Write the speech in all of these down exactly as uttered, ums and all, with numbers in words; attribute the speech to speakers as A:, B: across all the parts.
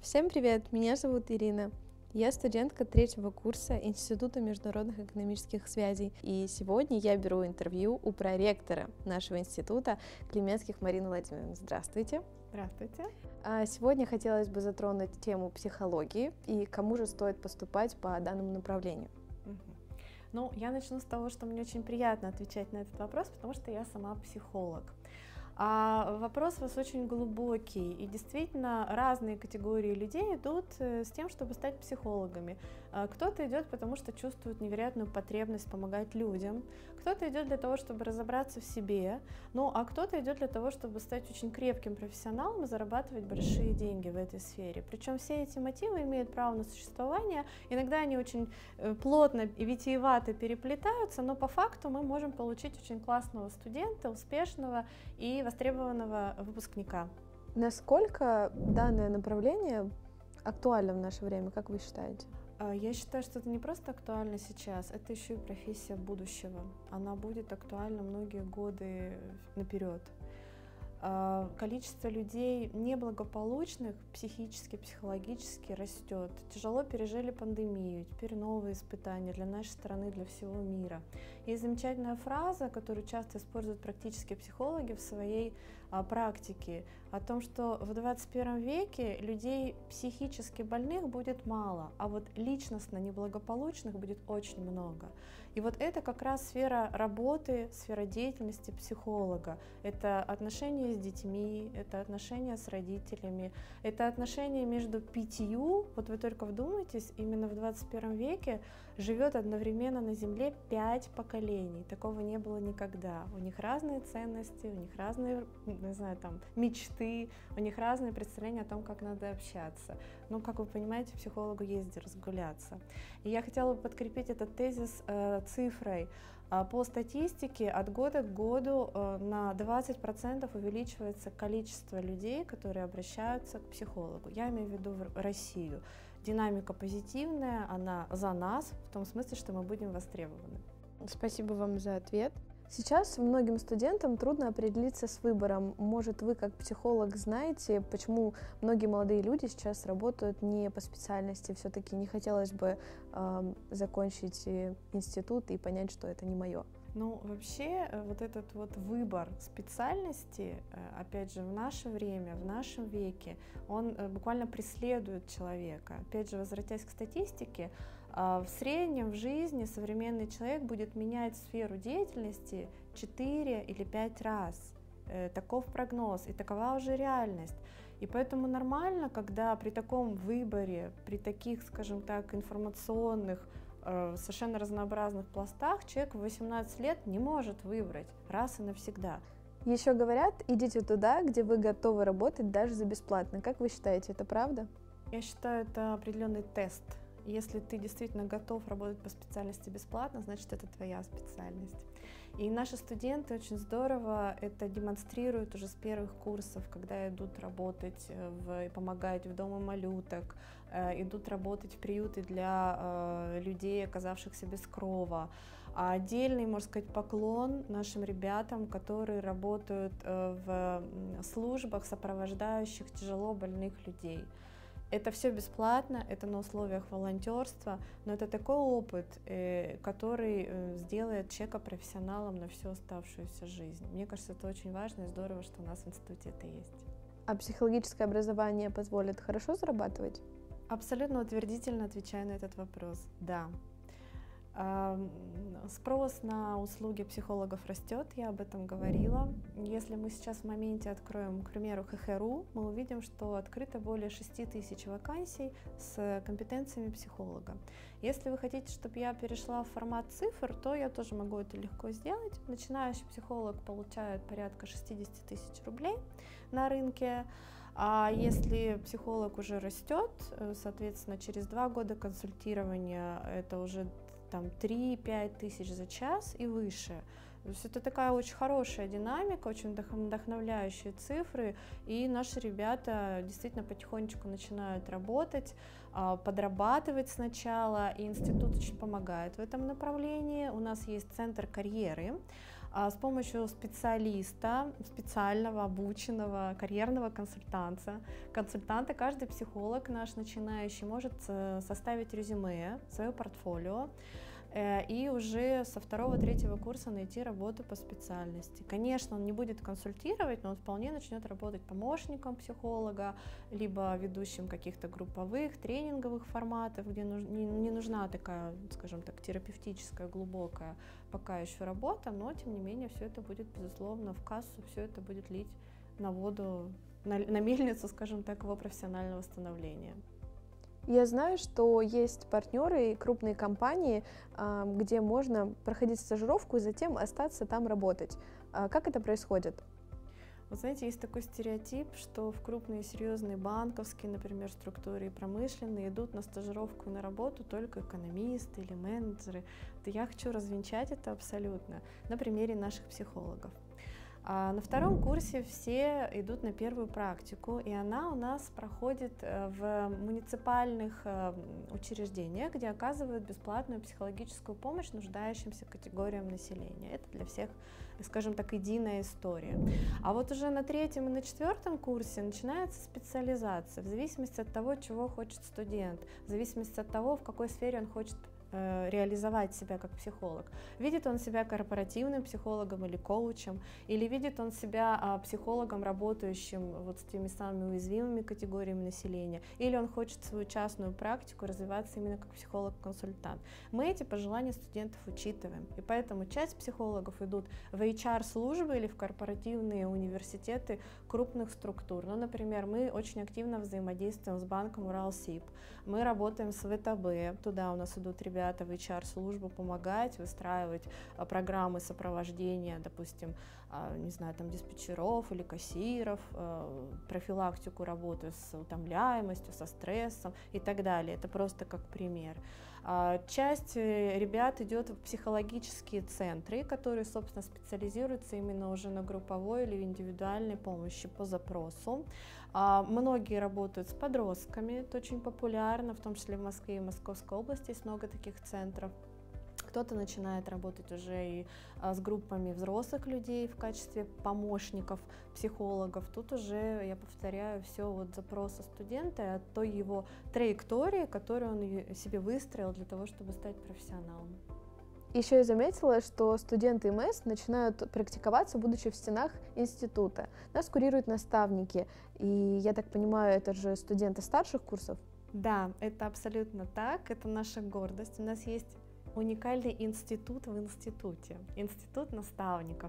A: Всем привет, меня зовут Ирина. Я студентка третьего курса Института международных экономических связей. И сегодня я беру интервью у проректора нашего института Клименских Марины Владимировны. Здравствуйте.
B: Здравствуйте.
A: Сегодня хотелось бы затронуть тему психологии и кому же стоит поступать по данному направлению.
B: Угу. Ну, я начну с того, что мне очень приятно отвечать на этот вопрос, потому что я сама психолог. А вопрос у вас очень глубокий, и действительно разные категории людей идут с тем, чтобы стать психологами. Кто-то идет, потому что чувствует невероятную потребность помогать людям, кто-то идет для того, чтобы разобраться в себе, ну а кто-то идет для того, чтобы стать очень крепким профессионалом и зарабатывать большие деньги в этой сфере. Причем все эти мотивы имеют право на существование, иногда они очень плотно и витиевато переплетаются, но по факту мы можем получить очень классного студента, успешного и востребованного выпускника.
A: Насколько данное направление актуально в наше время, как вы считаете?
B: Я считаю, что это не просто актуально сейчас, это еще и профессия будущего. Она будет актуальна многие годы наперед. Количество людей неблагополучных психически, психологически растет. Тяжело пережили пандемию, теперь новые испытания для нашей страны, для всего мира. Есть замечательная фраза, которую часто используют практические психологи в своей а, практике, о том, что в двадцать первом веке людей психически больных будет мало, а вот личностно неблагополучных будет очень много. И вот это как раз сфера работы, сфера деятельности психолога. Это отношения с детьми, это отношения с родителями, это отношения между пятью, вот вы только вдумайтесь, именно в двадцать первом веке живет одновременно на Земле пять поколений. Такого не было никогда. У них разные ценности, у них разные, не знаю, там, мечты, у них разные представления о том, как надо общаться. Ну, как вы понимаете, психологу есть где разгуляться. И я хотела бы подкрепить этот тезис э, цифрой. По статистике от года к году на двадцать процентов увеличивается количество людей, которые обращаются к психологу. Я имею в виду Россию. Динамика позитивная, она за нас, в том смысле, что мы будем востребованы.
A: Спасибо вам за ответ. Сейчас многим студентам трудно определиться с выбором. Может, вы как психолог знаете, почему многие молодые люди сейчас работают не по специальности? Все-таки не хотелось бы э, закончить институт и понять, что это не мое.
B: Ну, вообще, вот этот вот выбор специальности, опять же, в наше время, в нашем веке, он буквально преследует человека. Опять же, возвратясь к статистике, в среднем в жизни современный человек будет менять сферу деятельности четыре или пять раз. Таков прогноз, и такова уже реальность. И поэтому нормально, когда при таком выборе, при таких, скажем так, информационных, совершенно разнообразных пластах человек в восемнадцать лет не может выбрать раз и навсегда.
A: Еще говорят, идите туда, где вы готовы работать даже за бесплатно. Как вы считаете, это правда?
B: Я считаю, это определенный тест. Если ты действительно готов работать по специальности бесплатно, значит, это твоя специальность. И наши студенты очень здорово это демонстрируют уже с первых курсов, когда идут работать в, и помогать в Доме малюток, э, идут работать в приюты для э, людей, оказавшихся без крова. А отдельный, можно сказать, поклон нашим ребятам, которые работают э, в службах, сопровождающих тяжело больных людей. Это все бесплатно, это на условиях волонтерства, но это такой опыт, который сделает человека профессионалом на всю оставшуюся жизнь. Мне кажется, это очень важно и здорово, что у нас в институте это есть.
A: А психологическое образование позволит хорошо зарабатывать?
B: Абсолютно утвердительно отвечаю на этот вопрос. Да. Спрос на услуги психологов растет, я об этом говорила. Если мы сейчас в моменте откроем, к примеру, ха ха точка ру, мы увидим, что открыто более шести тысяч вакансий с компетенциями психолога. Если вы хотите, чтобы я перешла в формат цифр, то я тоже могу это легко сделать. Начинающий психолог получает порядка шестьдесят тысяч рублей на рынке. А если психолог уже растет, соответственно, через два года консультирования это уже там три-пять тысяч за час и выше. То есть это такая очень хорошая динамика, очень вдохновляющие цифры, и наши ребята действительно потихонечку начинают работать, подрабатывать сначала, и институт очень помогает в этом направлении. У нас есть центр карьеры, с помощью специалиста, специального, обученного, карьерного консультанта. Консультанта каждый психолог наш начинающий может составить резюме, свое портфолио, и уже со второго-третьего курса найти работу по специальности. Конечно, он не будет консультировать, но он вполне начнет работать помощником психолога, либо ведущим каких-то групповых, тренинговых форматов, где не нужна такая, скажем так, терапевтическая, глубокая пока еще работа, но тем не менее все это будет, безусловно, в кассу, все это будет лить на воду, на, на мельницу, скажем так, его профессионального становления.
A: Я знаю, что есть партнеры и крупные компании, где можно проходить стажировку и затем остаться там работать. Как это происходит?
B: Вы знаете, есть такой стереотип, что в крупные серьезные банковские, например, структуры и промышленные идут на стажировку и на работу только экономисты или менеджеры. Да я хочу развенчать это абсолютно на примере наших психологов. А на втором курсе все идут на первую практику, и она у нас проходит в муниципальных учреждениях, где оказывают бесплатную психологическую помощь нуждающимся категориям населения. Это для всех, скажем так, единая история. А вот уже на третьем и на четвертом курсе начинается специализация в зависимости от того, чего хочет студент, в зависимости от того, в какой сфере он хочет реализовать себя как психолог. Видит он себя корпоративным психологом или коучем, или видит он себя психологом, работающим вот с теми самыми уязвимыми категориями населения, или он хочет свою частную практику развиваться именно как психолог-консультант. Мы эти пожелания студентов учитываем, и поэтому часть психологов идут в эйч ар-службы или в корпоративные университеты крупных структур. Ну, например, мы очень активно взаимодействуем с банком Уралсиб, мы работаем с вэ тэ бэ, туда у нас идут ребята в эйч ар-службу помогать, выстраивать а, программы сопровождения, допустим, а, не знаю, там диспетчеров или кассиров, а, профилактику работы с утомляемостью, со стрессом и так далее. Это просто как пример. А, часть ребят идет в психологические центры, которые, собственно, специализируются именно уже на групповой или индивидуальной помощи по запросу. А, многие работают с подростками, это очень популярно, в том числе в Москве и в Московской области есть много таких центров. Кто-то начинает работать уже и а, с группами взрослых людей в качестве помощников, психологов. Тут уже, я повторяю, все от запроса студента, от той его траектории, которую он себе выстроил для того, чтобы стать профессионалом.
A: Еще я заметила, что студенты эм эс начинают практиковаться, будучи в стенах института. Нас курируют наставники, и, я так понимаю, это же студенты старших курсов?
B: Да, это абсолютно так, это наша гордость. У нас есть уникальный институт в институте, институт наставников.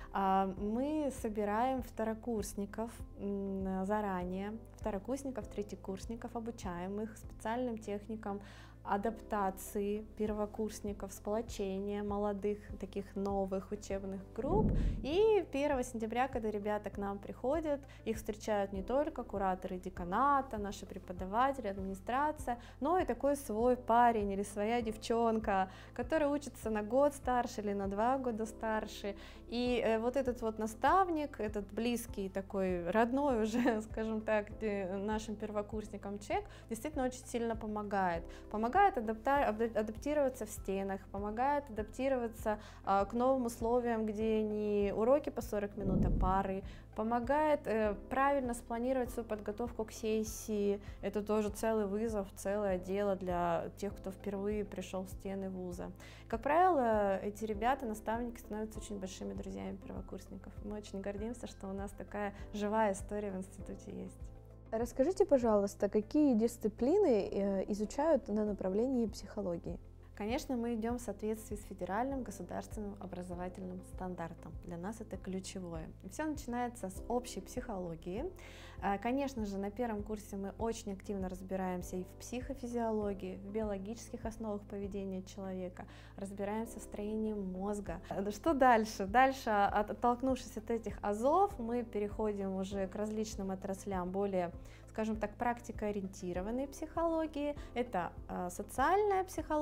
B: Мы собираем второкурсников заранее, второкурсников, третьекурсников, обучаем их специальным техникам адаптации первокурсников, сплочения молодых, таких новых учебных групп. И первого сентября, когда ребята к нам приходят, их встречают не только кураторы деканата, наши преподаватели, администрация, но и такой свой парень или своя девчонка, которая учится на год старше или на два года старше. И э, вот этот вот наставник, этот близкий такой, родной уже, скажем так, нашим первокурсникам человек, действительно очень сильно помогает. Помогает адаптироваться в стенах, помогает адаптироваться а, к новым условиям, где не уроки по сорок минут, а пары, помогает э, правильно спланировать свою подготовку к сессии. Это тоже целый вызов, целое дело для тех, кто впервые пришел в стены вуза. Как правило, эти ребята, наставники, становятся очень большими друзьями первокурсников. Мы очень гордимся, что у нас такая живая история в институте есть.
A: Расскажите, пожалуйста, какие дисциплины изучают на направлении психологии?
B: Конечно, мы идем в соответствии с федеральным государственным образовательным стандартом. Для нас это ключевое. Все начинается с общей психологии. Конечно же, на первом курсе мы очень активно разбираемся и в психофизиологии, в биологических основах поведения человека, разбираемся в строении мозга. Что дальше? Дальше, оттолкнувшись от этих азов, мы переходим уже к различным отраслям более, скажем так, практикоориентированной психологии. Это социальная психология, социальная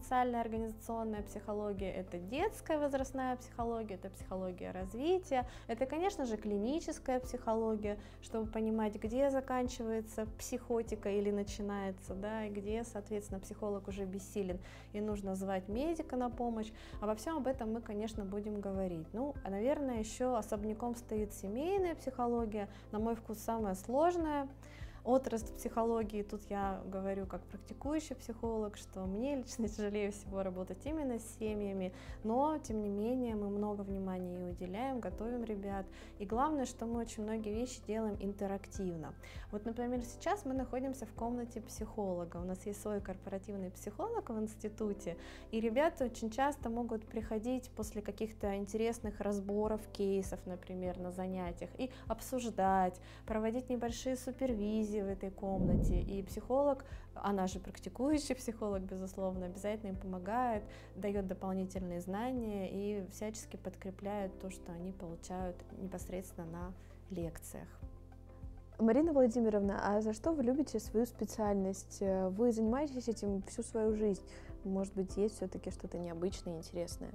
B: социальная организационная психология, это детская возрастная психология, это психология развития, это, конечно же, клиническая психология, чтобы понимать, где заканчивается психотика или начинается, да, и где, соответственно, психолог уже бессилен и нужно звать медика на помощь. Обо всем об этом мы, конечно, будем говорить. Ну, а, наверное, еще особняком стоит семейная психология, на мой вкус, самая сложная отрасль психологии. Тут я говорю как практикующий психолог, что мне лично тяжелее всего работать именно с семьями, но, тем не менее, мы много внимания ей уделяем, готовим ребят. И главное, что мы очень многие вещи делаем интерактивно. Вот, например, сейчас мы находимся в комнате психолога. У нас есть свой корпоративный психолог в институте, и ребята очень часто могут приходить после каких-то интересных разборов кейсов, например, на занятиях, и обсуждать, проводить небольшие супервизии в этой комнате, и психолог, она же практикующий психолог, безусловно, обязательно им помогает, дает дополнительные знания и всячески подкрепляет то, что они получают непосредственно на лекциях.
A: Марина Владимировна, а за что вы любите свою специальность? Вы занимаетесь этим всю свою жизнь? Может быть, есть все-таки что-то необычное, интересное?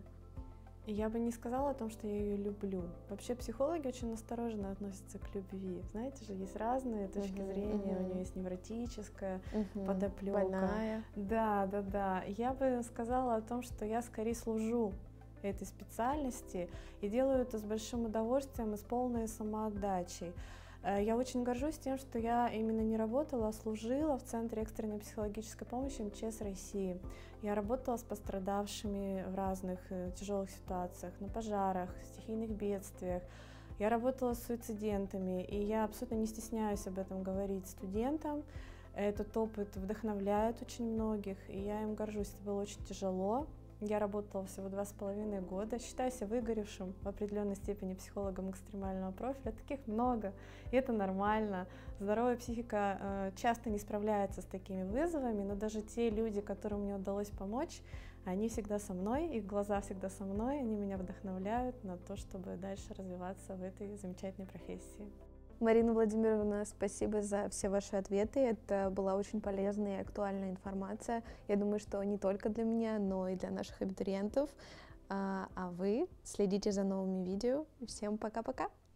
B: Я бы не сказала о том, что я ее люблю. Вообще психологи очень осторожно относятся к любви. Знаете же, есть разные точки uh-huh, зрения, uh-huh. у нее есть невротическая uh-huh. подоплека.
A: Больная.
B: Да, да, да. Я бы сказала о том, что я скорее служу этой специальности и делаю это с большим удовольствием и с полной самоотдачей. Я очень горжусь тем, что я именно не работала, а служила в Центре экстренной психологической помощи эм че эс России. Я работала с пострадавшими в разных тяжелых ситуациях, на пожарах, стихийных бедствиях. Я работала с суицидентами, и я абсолютно не стесняюсь об этом говорить студентам. Этот опыт вдохновляет очень многих, и я им горжусь. Это было очень тяжело. Я работала всего два с половиной года, считаю себя выгоревшим в определенной степени психологом экстремального профиля. Таких много, и это нормально. Здоровая психика э, часто не справляется с такими вызовами, но даже те люди, которым мне удалось помочь, они всегда со мной, их глаза всегда со мной, они меня вдохновляют на то, чтобы дальше развиваться в этой замечательной профессии.
A: Марина Владимировна, спасибо за все ваши ответы. Это была очень полезная и актуальная информация. Я думаю, что не только для меня, но и для наших абитуриентов. А вы следите за новыми видео. Всем пока-пока!